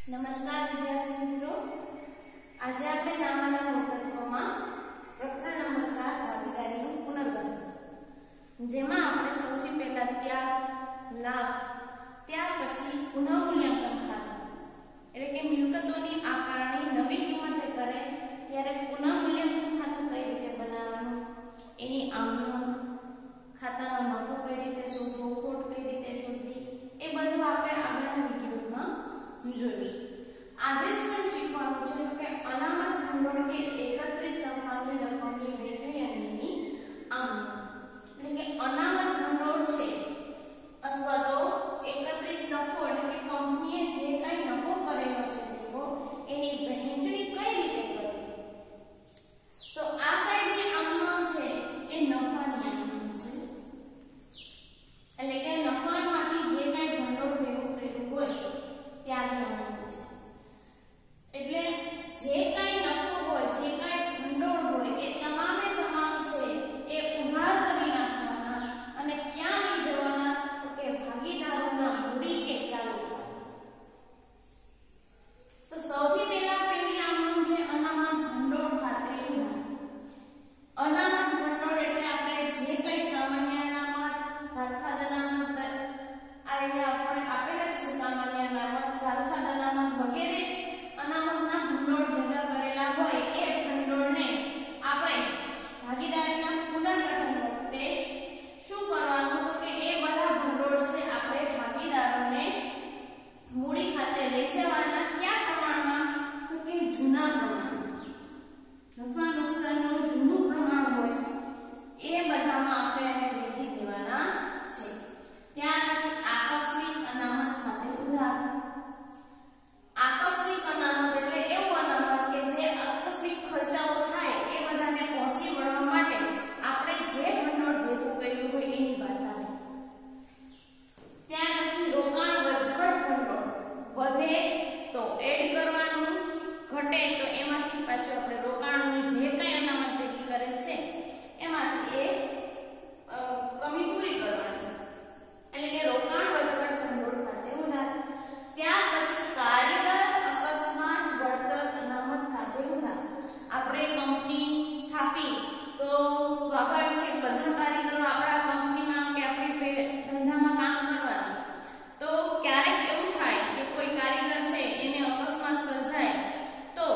નમસ્કાર વિદ્યાર્થી મિત્રો, આજે આપણે નામાના મૂળતત્વમાં પ્રકરણ નંબર 4 ભાગીદારીનું પુનર્ગણન, જેમાં આપણે સૌથી પહેલા ત્યાગ, લાભ, ત્યાર પછી પુનઃમૂલ્યાંકન ખાતું એટલે કે મિલકતોની આકારણી નવી કિંમતે કરે ત્યારે પુનઃમૂલ્યાંકન ખાતું કઈ રીતે બનાવવાનું, એની આમનોંધ, ખાતાનો નફો કઈ રીતે શોધવો, ખોટ કઈ રીતે શોધવી, એ બધું આપણે આગળના વિડિયોઝમાં જોયું. આજે શું શીખવાનું છે કે અનામત ભંડોળ કે એકત્રિત નફાની રકમની વહેંચણી અંગેની આમનોંધ એટલે કે અનામત ભંડોળ છે અથવા તો એકત્રિત નફો એટલે કે કંપનીએ જે કંઈ નફો કરેલો છે તેનો એની વહેંચણી કઈ રીતે કરવી. તો આ સાઈડની આમનોંધ છે એ નફાની આમનોંધ છે એટલે કે નફામાંથી જે કંઈ ભંડોળ ભેગું કર્યું હોય ત્યારની આમનોંધ છે. એટલે જે કંઈ નફો હોય, જે કંઈ ભંડોળ હોય એ તમામે તમામ છે એ ઉધાર કરી નાખવાના અને ક્યાં લઈ જવાના તો કે ભાગીદારોના મૂડી કે ચાલુ ખાતે. તો સૌથી પહેલા પહેલી આમનોંધ છે અનામત ભંડોળ ખાતે ઉધાર. અનામત ભંડોળ એટલે આપણે જે કંઈ સામાન્ય અનામત, ધારખાદ અનામત, અહીંયા આપણે આપેલા છે સામાન્ય અનામત, ધારખાદ અનામત વગેરે અનામતના ભંડોળ ભેગા કરેલા હોય એ ભંડોળને આપણે ભાગીદારીના પુનર્ગઠન વખતે શું કરવાનું તો કે એ બધા ભંડોળ છે આપણે ભાગીદારોને મૂડી ખાતે લઈ જવાના. કયા પ્રમાણમાં તો કે જૂના પ્રમાણમાં, નફા નુકસાનનું જૂનું પ્રમાણ હોય એ બધામાં આપણે એને વેચી દેવાના છે. ત્યાર પછી આકસ્મિક અનામત ખાતે ઉધાર. આકસ્મિક અનામત એટલે એવું અનામત કે જે આકસ્મિક ખર્ચાઓ થાય એ બધાને પહોંચી વળવા માટે આપણે જે ભંડોળ ભેગું કર્યું હોય એની વાત આવે. ત્યાર પછી રોકાણ વધઘટ ભંડોળ, વધે તો એડ કરવાનું, ઘટે તો એમાંથી પાછું આપણે રોકાણની જે કંઈ અનામત ભેગી કરેલ છે એમાંથી એ કમી પૂરી કરવાની એટલે કે રોકાણ વધઘટ ભંડોળ ખાતે ઉધાર. ત્યાર પછી કારીગર અકસ્માત વળતર અનામત ખાતે ઉધાર. આપણે કંપની સ્થાપી તો સ્વાભાવિક છે બધા કારીગરો આપણા કંપનીમાં કે આપણી ધંધામાં કામ કરવાના. તો ક્યારેક એવું થાય કે કોઈ કારીગર છે એને અકસ્માત સર્જાય તો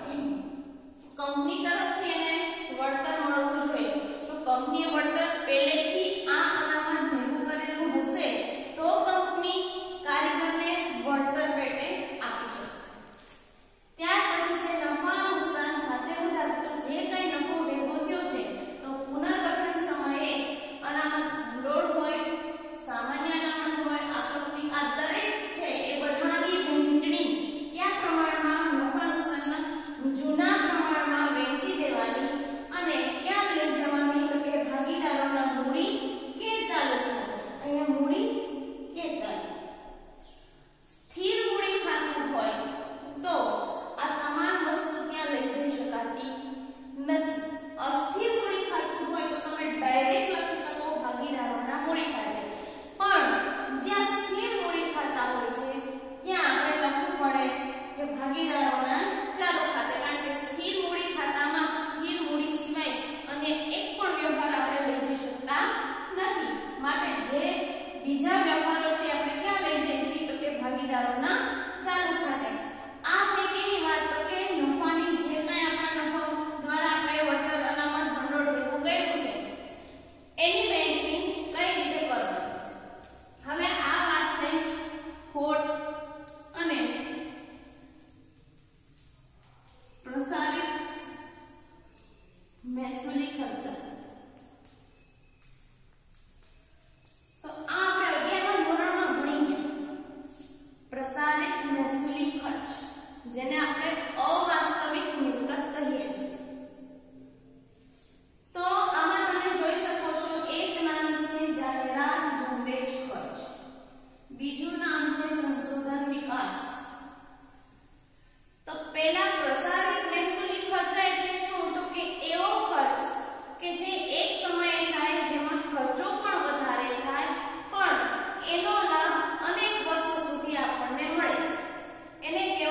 કંપની તરફથી એને વળતર મળવું જોઈએ. તો કંપનીએ વળતર પહેલેથી આ અનામત ભેગું કરેલું હશે તો કંપની કારીગરને વળતર પેટે આપી શકશે. ત્યાર પછી છે નફા નુકસાન ખાતે ઉધાર. તો જે કંઈ નફો ભેગો થયો છે તો પુનર્ગઠન સમયે અનામત ભંડોળ હોય, સામાન્ય અનામત હોય, આકસ્મિક, આ દરેક છે એ બધાની વહેંચણી કયા પ્રમાણમાં નફા નુકસાનના જૂના પ્રમાણમાં વહેંચી દેવાની અને ક્યાં લઈ જવાની તો કે ભાગીદારોના મૂડી કે ચાલુ ખાતે. અહીંયા મૂડી કે ચાલુ. સ્થિર મૂડી ખાતું હોય તો આ તમામ વસ્તુ ત્યાં લઈ જઈ શકાતી નથી. અસ્થિર મૂડી ખાતું હોય તો તમે ડાયરેક્ટ લખી શકો ભાગીદારોના મૂડી ખાતે. પણ જ્યાં સ્થિર મૂડી ખાતા હોય છે ત્યાં આપણે લખવું પડે કે ભાગીદારોના ચાલુ ખાતે, કારણ કે સ્થિર મૂડી ખાતામાં સ્થિર મૂડી સિવાય અને એક પણ વ્યવહાર આપણે લઈ જઈ શકતા નથી. માટે જે બીજા વ્યવહારો છે આપણે ક્યાં લઈ જઈએ છીએ તો કે ભાગીદારોના ચાલુ ખાતે. આ થઈ કેની વાત તો કે નફાની જે કંઈ આપણા નફો દ્વારા આપણે વળતર અનામત ભંડોળ ભેગું કર્યું છે એની વહેંચણી કઈ રીતે કરવાની. હવે આ વાત થઈ ખોટ અને પ્રસારિત મહેસૂલી ખર્ચા. તો આ આપણે 11મા ધોરણમાં ભણી ગયા. પ્રસારિત મહેસૂલી ખર્ચ જેને આપણે અવાસ્તવિક મિલકત કહીએ છીએ. તો આમાં તમે જોઈ શકો છો એક નામ છે જાહેરાત ઝુંબેશ ખર્ચ, બીજું નામ છે સંશોધન વિકાસ. તો પહેલા પ્રસારિત મહેસૂલી ખર્ચ એટલે શું તો કે એવો ખર્ચ કે જે એક સમયે થાય જેમાં ખર્ચો પણ વધારે થાય પણ એનો લાભ અનેક વર્ષો સુધી આપણને મળે એને કહેવાય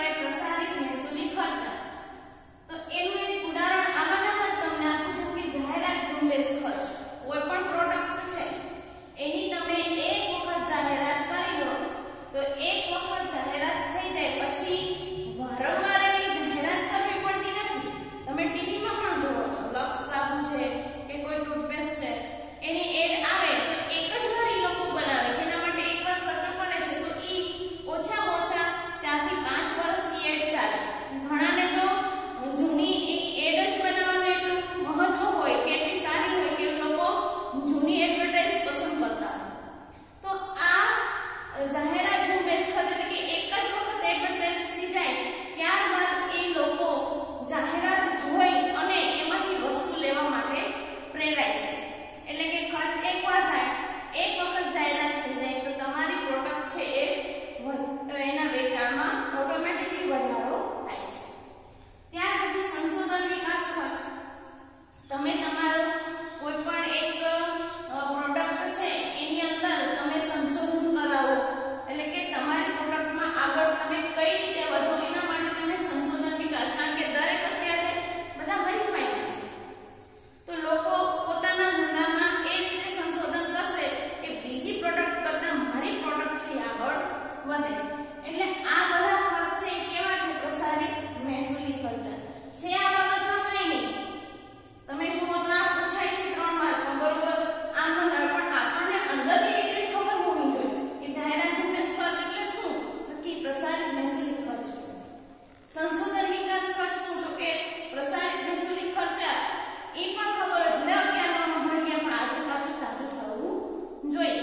ચાલે. ઘણાને તો જૂની એડ જ બનાવવાનું એટલું મહત્વ હોય કે એટલી સારી હોય કે લોકો જૂની એડવર્ટાઇઝ પસંદ કરતા હોય. તો આ જાહેરાત ઝુંબેશ એટલે કે એક જ વખત એડવર્ટાઇઝ થઈ જાય ત્યારબાદ એ લોકો જાહેરાત જોઈ અને એમાંથી વસ્તુ લેવા માટે પ્રેરાય છે. એટલે કે ખર્ચ એકવાર થાય, એક વખત જાહેરાત થઈ જાય તો તમારી પ્રોડક્ટ છે એ એના વેચાણમાં ઓટોમેટિકલી વધારો થાય છે. ત્યાર પછી સંશોધન વિકાસ ખર્ચ. તમે તમારો કોઈ પણ એક પ્રોડક્ટ છે એની અંદર તમે સંશોધન કરાવો, એટલે કે તમારી પ્રોડક્ટમાં આગળ તમે કઈ રીતે વધો એના માટે તમે સંશોધન વિકાસ, કારણ કે દરેક અત્યારે બધા હરીફાઈમાં છે તો લોકો પોતાના ધંધામાં એ રીતે સંશોધન કરશે કે બીજી પ્રોડક્ટ કરતા મારી પ્રોડક્ટ છે આગળ વધે. એટલે આ બધા ખર્ચ છે કેવા છે? પ્રસારિત મહેસૂલી ખર્ચ છે. આ બાબતમાં કંઈ નહીં, તમે જુઓ તો આ પૂછાય છે 3 માર્કમાં, બરોબર? આમ પણ આપણને અંદરની ડિટેલ ખબર હોવી જોઈએ કે જાહેરાત ઝુંબેશ ખર્ચ એટલે શું? તો કે પ્રસારિત મહેસૂલી ખર્ચ. સંશોધન વિકાસ ખર્ચ શું? તો કે પ્રસારિત મહેસૂલી ખર્ચ. એ પણ ખબર ભલે 11માં ભણ્યા પણ આજે પાછું તાજું થવું જોઈએ.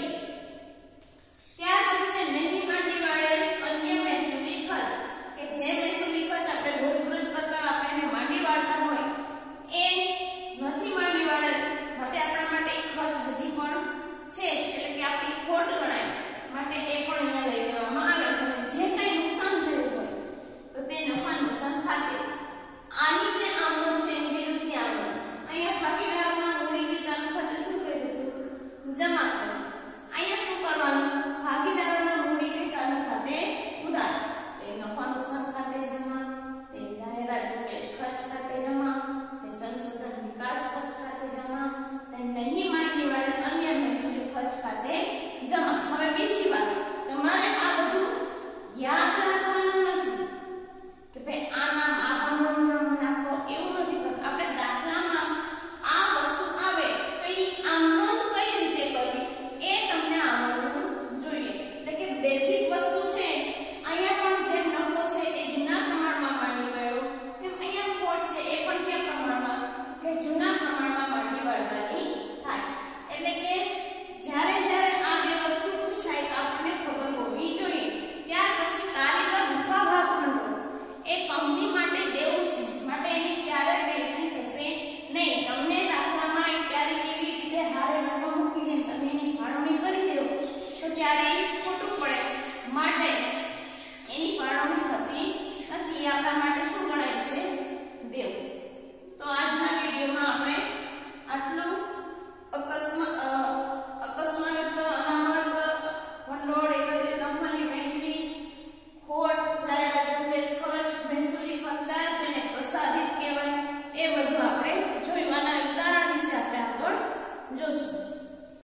ત્યાર પછી છે નહીં માંડી વાળે અન્ય મહેસૂલી ખર્ચ, કે જે મહેસૂલી ખર્ચ આપણે રોજબરોજ કરતા આપણે એને માંડી વાળતા હોય એ નથી માંડી વાળેલ માટે આપણા માટે એક ખર્ચ હજી પણ છે જ, એટલે કે આપણી ખોટ ગણાય માટે એ પણ અહીંયા લઈ લેવામાં આવે છે. અને જે કંઈ નુકસાન થયું હોય તો તે નફા નુકસાન ખાતે આની જે આવક છે એની વિરુદ્ધની આવક. અહીંયા ભાગીદારોના મૂડીની ચાલુ ખાતે શું કર્યું હતું? જમા કર્યું. અહીંયા શું કરવાનું? ભાગીદારોના મૂડીને ચાલુ ખાતે ઉધાર. તે નફા નુકસાન ખાતે જમા, તે જાહેરાત ઝુંબેશ ખર્ચ ખાતે જમા, તે સંશોધન વિકાસ ખર્ચ ખાતે જમા, તે નહીં માંડી વાળે અન્ય મહેસૂલી ખર્ચ ખાતે જમા. હવે બીજી વાત, તમારે આ બધું યાદ રાખવાનું નથી કે ભાઈ આ નામ આ ભંડોળનું નામ નાખો, એવું નથી કરવું. આપણે દાખલામાં આ વસ્તુ આવે તો એની આમ નોંધ કઈ રીતે કરવી એ તમને આવડવું જોઈએ. એટલે કે બેઝિક વસ્તુ છે. અહીંયા પણ જે નફો છે એ જૂના પ્રમાણમાં માંડી વાળો, એમ અહીંયા ખોટ છે એ પણ કયા પ્રમાણમાં? કે જૂના પ્રમાણમાં માંડી વાળવાની થાય. એટલે કે જ્યારે જ્યારે આ બે વસ્તુ પૂછાય તો આપણને ખબર હોવી જોઈએ. ત્યાર પછી કારીગર નફા ભાગ ભંડોળ એ કંપની માટે દેવું છે, માટે એની ક્યારેય વહેંચણી થશે નહીં. તમને દાખલામાં ક્યારેક એવી રીતે હારે રકમ મૂકી દે તમે એની ફાળવણી કરી દેવો તો ત્યારે ખોટું પડે, માટે એની ફાળવણી થતી નથી. આપણા માટે